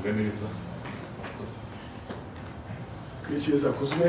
gubwa neza. Kristo Yesu akuzwe.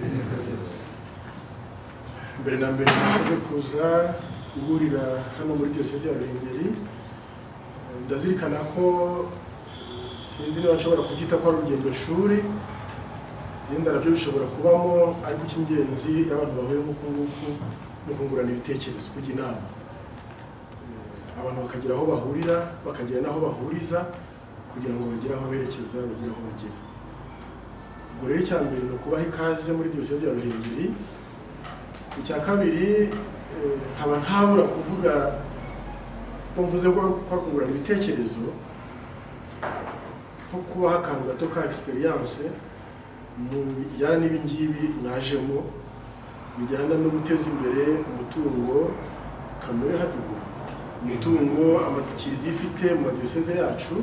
Mbere na mbere naje kuza guhurira hano muri Diocese ya Ruhengeri. Ndazirikana ko sinzi niba nshobora kubyita ko ari urugendo shuri, yenda nabyo bishobora kubamo, ariko icy'ingenzi abantu bahuye nk'ukunguku no kungurana ibitekerezo, kujya inama, abantu bakagira aho bahurira, bakagira n'aho bahuriza kugira ngo bagire aho berekeza, bagire aho bagera. Ubwo rero icya mbere ni ukubaha ikaze muri Diocese ya Ruhengeri. Icya kabiri nkaba ntabura kuvuga ko mvuze ko kwakungurana ibitekerezo nko kubaha akantu gato ka experience mu bijyana n'ibingibi mwajemo bijyana no guteza imbere umutungo kamere hadugu, umutungo amakirizi ifite mu Diocese yacu.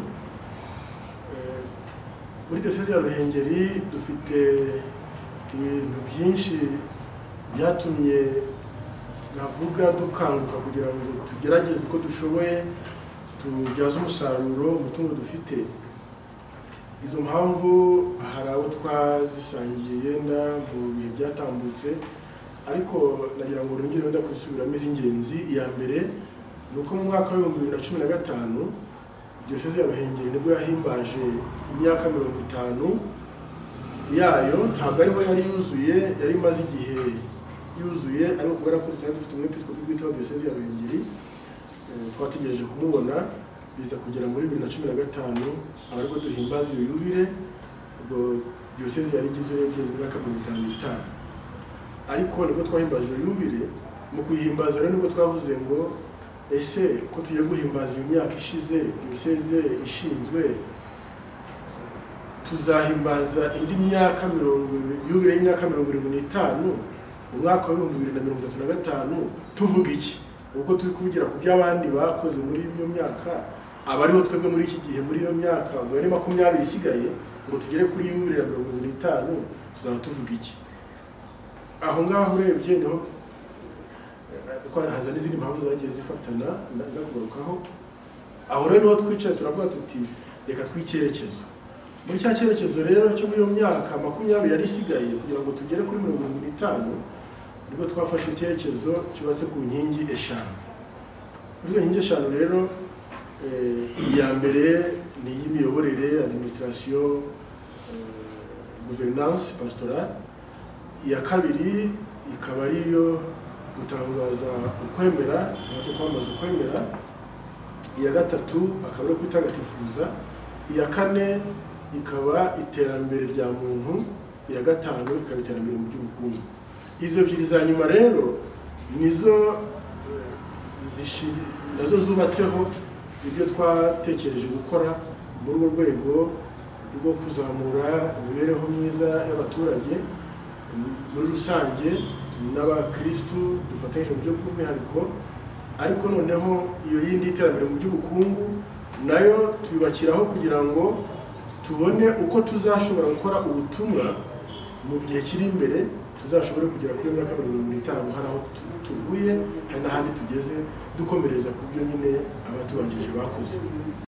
Muri Diocese ya Ruhengeri dufite ibintu byinshi byatumye navuga dukanguka kugira ngo tugerageze uko dushoboye tubyaze umusaruro umutungo dufite. Izo mpamvu hari abo twazisangiye yenda mu bihe byatambutse, ariko nagira ngo nongere wenda kubisubiramo iz'ingenzi. Iya mbere ni uko mu mwaka wa 2015 Diocese ya Ruhengeri nibwo yahimbaje imyaka 50 yayo. Ntabwo ariho yari yuzuye, yari imaze igihe yuzuye, ariko kubera ko tutari dufite umwepiskopi witwa Diocese ya Ruhengeri, twategereje kumubona, biza kugera muri 2015 abariko duhimbaza iyo yubile. Ubwo Diocese yari igizwe n'imyaka 55, ariko nibwo twahimbaje iyo yubile. Mu kuyihimbaza rero nibwo twavuze ngo ese ko tugiye guhimbaza iyo myaka ishize Diocese ishinzwe, tuzahimbaza indi myaka yubile y'imyaka 75 mu mwaka wa 2035 tuvuga iki? Ubwo turi kuvugira ku by'abandi bakoze muri iyo myaka, abariho twebwe muri iki gihe muri iyo myaka ngo ari 20 isigaye ngo tugere kuri yubile ya 2025, tuzaba tuvuga iki? Aho ngaho urebye niho ko haza n'izindi mpamvu zagiye zifatana nza kugarukaho. Aho rero niho twicaye turavuga tuti reka twicyerekezo. Muri cya cyerekezo rero cyo muri iyo myaka 20 yari isigaye kugira ngo tugere kuri 2025, nibwo twafashe icyerekezo cyubatse ku nkingi eshanu. Muri izo nkingi eshanu rero iya mbere ni y'imiyoborere, administration, gouvernance pastorale. Iya kabiri ikaba ari yo gutangaza ukwemera cyangwa se kwamamaza ukwemera. Iya gatatu akaba ari kwitagatifuza. Iya kane ikaba iterambere rya muntu. Iya gatanu ikaba iterambere mu by'ubukungu. Izo ebyiri za nyuma rero nizo nazo zubatseho ibyo twatekereje gukora muri urwo rwego rwo kuzamura imibereho myiza y'abaturage muri rusange n'abakristu dufatanyije mu buryo bw'umwihariko. Ariko noneho iyo yindi iterambere mu by'ubukungu nayo tubibakiraho kugira ngo tubone uko tuzashobora gukora ubutumwa mu gihe kiri imbere, tuzashobore kugera kuri myaka 50 hari aho tuvuye, hari n'ahandi tugeze, dukomereza ku byo nyine abatubanjije bakoze.